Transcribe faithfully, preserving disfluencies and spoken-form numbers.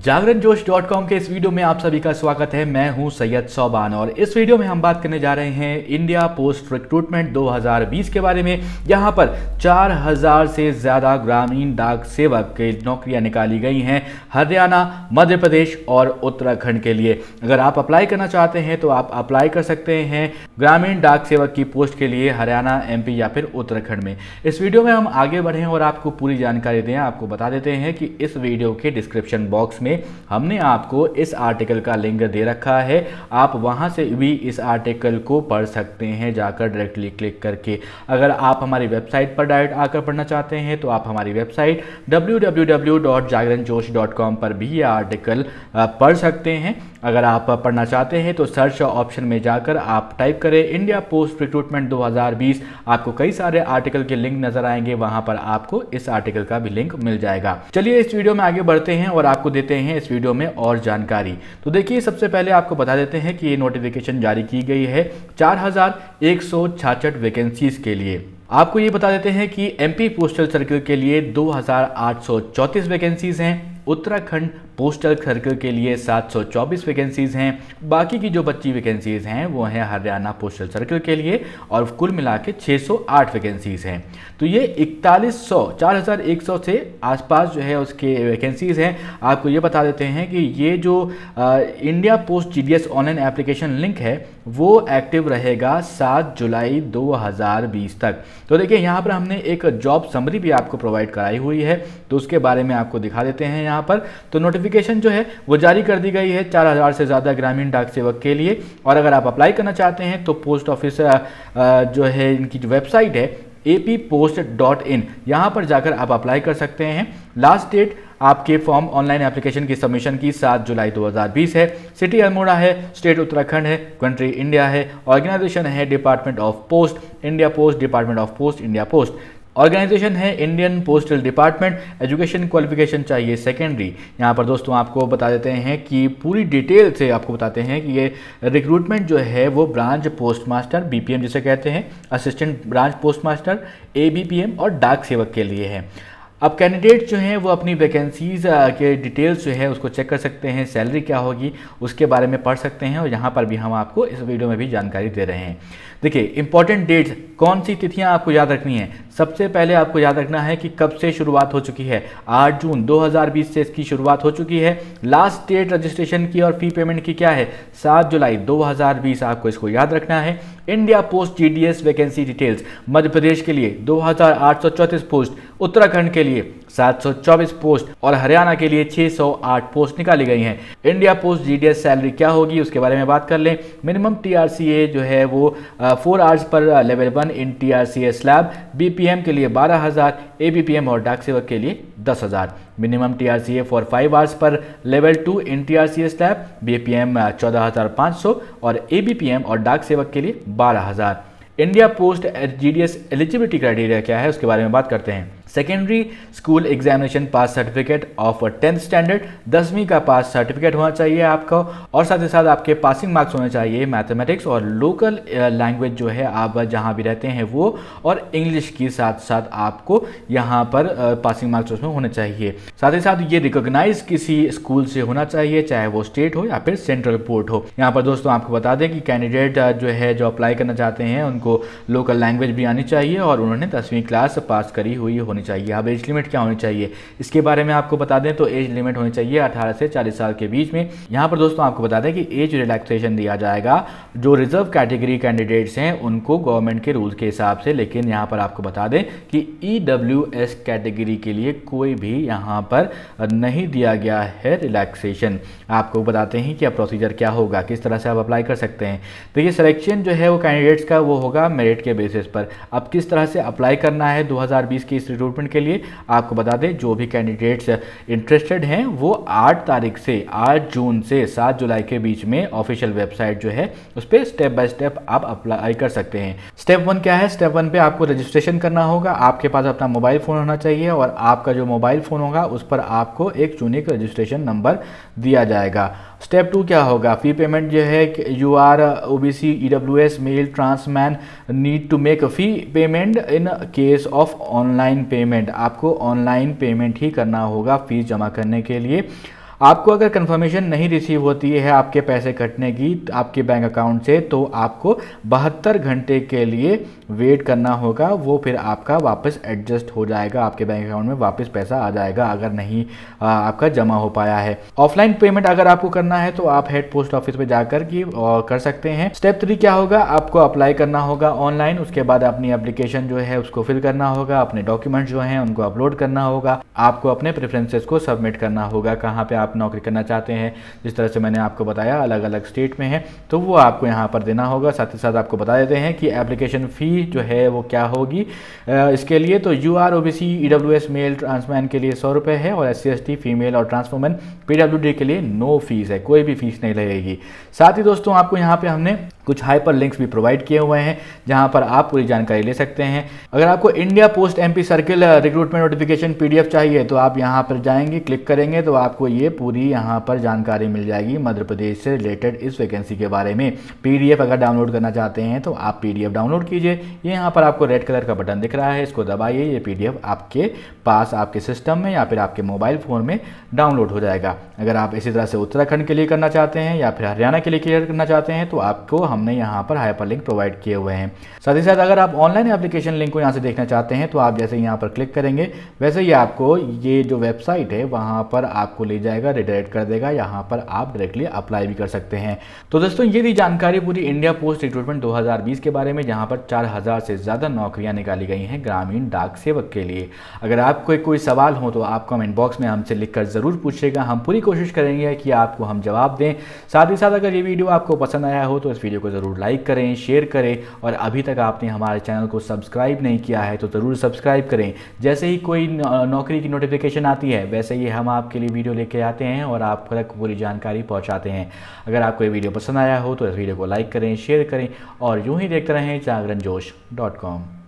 जागरण Josh dot com के इस video में आप सभी का स्वागत है। मैं हूं सैयद सौबान और इस वीडियो में हम बात करने जा रहे हैं इंडिया पोस्ट रिक्रूटमेंट दो हज़ार बीस के बारे में। यहां पर चार हज़ार से ज़्यादा ग्रामीण डाक सेवक की नौकरियां निकाली गई हैं हरियाणा, मध्य प्रदेश और उत्तराखंड के लिए। अगर आप अप्लाई करना चाहते हैं तो आप अप्लाई कर सकते हैं ग्रामीण डाक सेवक की पोस्ट के लिए हरियाणा, एमपी या फिर उत्तराखंड में। इस वीडियो में हम आगे बढ़ें और आपको पूरी जानकारी दें। आपको बता देते हैं कि इस वीडियो के डिस्क्रिप्शन बॉक्स में हमने आपको इस आर्टिकल का लिंक दे रखा है। आप वहां से भी इस आर्टिकल को पढ़ सकते हैं जाकर डायरेक्टली क्लिक करके। अगर आप हमारी वेबसाइट पर डायरेक्ट आकर पढ़ना चाहते हैं तो आप हमारी website W W W dot Jagran Josh dot com पर भी यह आर्टिकल पढ़ सकते हैं। अगर आप पढ़ना चाहते हैं तो सर्च ऑप्शन में जाकर आप टाइप करें इंडिया पोस्ट रिक्रूटमेंट दो हज़ार बीस। आपको कई सारे आर्टिकल के लिंक नजर आएंगे, वहां पर आपको इस आर्टिकल का भी लिंक मिल जाएगा। चलिए इस वीडियो में आगे बढ़ते हैं और आपको देते हैं इस वीडियो में और जानकारी। तो देखिए, सबसे पहले आपको बता देते हैं कि ये नोटिफिकेशन जारी की गई है चार हजार एक सौ छियासठ वैकेंसीज के लिए। आपको ये बता देते हैं कि एमपी पोस्टल सर्किल के लिए दो हजार आठ सौ चौंतीस वैकेंसीज हैं, उत्तराखंड पोस्टल सर्किल के लिए सात सौ चौबीस वैकेंसीज हैं, बाकी की जो बच्ची वैकेंसीज हैं वो हैं हरियाणा पोस्टल सर्किल के लिए और कुल मिला के छः सौ आठ वैकेंसीज हैं। तो ये इकतालीस सौ चार हज़ार एक सौ से आसपास जो है उसके वैकेंसीज हैं। आपको ये बता देते हैं कि ये जो आ, India post GDS online application link है वो एक्टिव रहेगा सात जुलाई दो हज़ार बीस तक। तो देखिए, यहाँ पर हमने एक जॉब समरी भी आपको प्रोवाइड कराई हुई है, तो उसके बारे में आपको दिखा देते हैं। यहाँ पर तो नोटिफिकेशन जो है वो जारी कर दी गई है चार हज़ार से ज़्यादा ग्रामीण डाक सेवक के लिए। और अगर आप अप्लाई करना चाहते हैं तो पोस्ट ऑफिस जो है इनकी जो वेबसाइट है A P post dot in, यहाँ पर जाकर आप अप्लाई कर सकते हैं। लास्ट डेट आपके फॉर्म ऑनलाइन एप्लीकेशन की सबमिशन की सात जुलाई दो हज़ार बीस है। सिटी अल्मोड़ा है, स्टेट उत्तराखंड है, कंट्री इंडिया है, ऑर्गेनाइजेशन है department of post, India post, department of post, India post. Organisation है Indian postal department. Education qualification चाहिए सेकेंडरी। यहाँ पर दोस्तों आपको बता देते हैं कि पूरी डिटेल से आपको बताते हैं कि ये रिक्रूटमेंट जो है वो ब्रांच पोस्ट मास्टर, बीपीएम जिसे कहते हैं, assistant branch post master, ABPM और डाक सेवक के लिए है। अब कैंडिडेट जो हैं वो अपनी वैकेंसीज के डिटेल्स जो है उसको चेक कर सकते हैं, सैलरी क्या होगी उसके बारे में पढ़ सकते हैं और यहाँ पर भी हम आपको इस वीडियो में भी जानकारी दे रहे हैं। देखिए, इंपॉर्टेंट डेट्स, कौन सी तिथियां आपको याद रखनी है। सबसे पहले आपको याद रखना है कि कब से शुरुआत हो चुकी है। आठ जून दो हज़ार बीस से इसकी शुरुआत हो चुकी है। लास्ट डेट रजिस्ट्रेशन की और फी पेमेंट की क्या है, सात जुलाई दो हज़ार बीस। आपको इसको याद रखना है। India post GDS vacancy details, Madhya Pradesh के लिए दो हज़ार आठ सौ चौंतीस पोस्ट, उत्तराखंड के लिए सात सौ चौबीस पोस्ट और हरियाणा के लिए छह सौ आठ पोस्ट निकाली गई हैं। इंडिया पोस्ट जीडीएस सैलरी क्या होगी उसके बारे में बात कर लें। मिनिमम टीआरसीए जो है वो फोर आवर्स पर level one in TRCA slab, BPM के लिए बारह हज़ार, एबीपीएम और डाक सेवक के लिए दस हज़ार। Minimum TRCA for five hours पर level two in TRCA slab, BPM चौदह हज़ार पाँच सौ और एबीपीएम और डाक सेवक के लिए बारह हज़ार। India post GDS eligibility criteria क्या है उसके बारे में बात करते हैं। Secondary school examination pass certificate of tenth standard, दसवीं का पास सर्टिफिकेट होना चाहिए आपका और साथ ही साथ आपके पासिंग मार्क्स होने चाहिए मैथमेटिक्स और लोकल लैंग्वेज जो है आप जहां भी रहते हैं वो, और इंग्लिश की साथ साथ आपको यहां पर पासिंग मार्क्स उसमें होने चाहिए। साथ ही साथ ये रिकॉग्नाइज किसी स्कूल से होना चाहिए, चाहे वो स्टेट हो या फिर सेंट्रल बोर्ड हो। यहाँ पर दोस्तों आपको बता दें कि कैंडिडेट जो है जो अप्लाई करना चाहते हैं उनको लोकल लैंग्वेज भी आनी चाहिए और उन्होंने दसवीं क्लास पास करी हुई होनी चाहिए। अब एज लिमिट क्या होनी चाहिए इसके बारे में आपको बता दें तो एज लिमिट होनी चाहिए अठारह से चालीस साल के बीच में। यहाँ पर दोस्तों आपको बता दें कि एज रिलैक्सेशन दिया जाएगा जो रिजर्व कैटेगरी कैंडिडेट्स हैं उनको गवर्नमेंट के रूल्स के हिसाब से, लेकिन यहाँ पर आपको बता दें कि ईडब्ल्यूएस कैटेगरी के लिए कोई भी यहाँ पर नहीं दिया गया है रिलैक्सेशन। आपको बताते हैं कि अब प्रोसीजर क्या होगा, किस तरह से आप अप्लाई कर सकते हैं। तो ये सिलेक्शन जो है वो कैंडिडेट्स का वो होगा मेरिट के बेसिस पर। अब किस तरह से अप्लाई करना है दो हज़ार बीस के इस रिक्रूटमेंट के लिए आपको बता दें, जो भी कैंडिडेट्स इंटरेस्टेड हैं वो आठ तारीख से आठ जून से सात जुलाई के बीच में ऑफिशियल वेबसाइट जो है उस पर स्टेप बाय स्टेप आप अप्लाई कर सकते हैं। स्टेप वन क्या है, स्टेप वन पे आपको रजिस्ट्रेशन करना होगा। आपके पास अपना मोबाइल फ़ोन होना चाहिए और आपका जो मोबाइल फ़ोन होगा उस पर आपको एक यूनिक रजिस्ट्रेशन नंबर दिया जाएगा। स्टेप टू क्या होगा, फी पेमेंट जो है U R OBC EWS male transman need to make fee payment in case of online payment. आपको ऑनलाइन पेमेंट ही करना होगा फीस जमा करने के लिए। आपको अगर कंफर्मेशन नहीं रिसीव होती है आपके पैसे कटने की आपके बैंक अकाउंट से, तो आपको बहत्तर घंटे के लिए वेट करना होगा। वो फिर आपका वापस एडजस्ट हो जाएगा, आपके बैंक अकाउंट में वापस पैसा आ जाएगा अगर नहीं आ, आपका जमा हो पाया है। ऑफलाइन पेमेंट अगर आपको करना है तो आप हेड पोस्ट ऑफिस में जाकर की और कर सकते हैं। स्टेप थ्री क्या होगा, आपको अप्लाई करना होगा ऑनलाइन। उसके बाद अपनी एप्लीकेशन जो है उसको फिल करना होगा, अपने डॉक्यूमेंट्स जो हैं उनको अपलोड करना होगा, आपको अपने प्रेफरेंसेस को सबमिट करना होगा, कहाँ पे आप नौकरी करना चाहते हैं। जिस तरह से मैंने आपको बताया अलग अलग स्टेट में है तो वो आपको यहाँ पर देना होगा। साथ ही साथ आपको बता देते हैं कि एप्लीकेशन फ़ी जो है वो क्या होगी इसके लिए। तो U R O B C E W S male transman के लिए सौ रुपये है और S C S T female और ट्रांसफॉर्मन पी डब्ल्यू डी के लिए नो फीस है, कोई भी फीस नहीं लगेगी। साथ ही दोस्तों आपको यहाँ पे हमने कुछ हाइपर लिंक्स भी प्रोवाइड किए हुए हैं जहां पर आप पूरी जानकारी ले सकते हैं। अगर आपको India post MP circle recruitment notification PDF चाहिए तो आप यहां पर जाएंगे, क्लिक करेंगे तो आपको ये पूरी यहां पर जानकारी मिल जाएगी मध्य प्रदेश से रिलेटेड इस वैकेंसी के बारे में। पीडीएफ अगर डाउनलोड करना चाहते हैं तो आप पीडीएफ डाउनलोड कीजिए। ये यहाँ पर आपको रेड कलर का बटन दिख रहा है, इसको दबाइए, ये पीडीएफ आपके पास आपके सिस्टम में या फिर आपके मोबाइल फ़ोन में डाउनलोड हो जाएगा। अगर आप इसी तरह से उत्तराखंड के लिए करना चाहते हैं या फिर हरियाणा के लिए क्लियर करना चाहते हैं तो आपको हमने यहाँ पर हाइपर लिंक प्रोवाइड किए हुए हैं। साथ ही साथ अगर आप ऑनलाइन एप्लीकेशन लिंक को यहाँ से देखना चाहते हैं तो आप जैसे यहाँ पर क्लिक करेंगे वैसे ही आपको ये जो वेबसाइट है वहाँ पर आपको ले जाएगा, रिडायरेक्ट कर देगा। यहाँ पर आप डायरेक्टली अप्लाई भी कर सकते हैं। तो दोस्तों ये थी जानकारी पूरी इंडिया पोस्ट रिक्रूटमेंट दो हज़ार बीस के बारे में, जहाँ पर चार हज़ार से ज़्यादा नौकरियाँ निकाली गई हैं ग्रामीण डाक सेवक के लिए। अगर आपको कोई सवाल हो तो आप कमेंट बॉक्स में हमसे लिखकर ज़रूर पूछिएगा, हम पूरी कोशिश करेंगे कि आपको हम जवाब दें। साथ ही साथ अगर ये वीडियो आपको पसंद आया हो तो इस वीडियो को ज़रूर लाइक करें, शेयर करें और अभी तक आपने हमारे चैनल को सब्सक्राइब नहीं किया है तो ज़रूर सब्सक्राइब करें। जैसे ही कोई नौकरी की नोटिफिकेशन आती है वैसे ही हम आपके लिए वीडियो लेके आते हैं और आप तक पूरी जानकारी पहुंचाते हैं। अगर आपको ये वीडियो पसंद आया हो तो इस वीडियो को लाइक करें, शेयर करें और यूं ही देखते रहें जागरण जोश डॉट कॉम।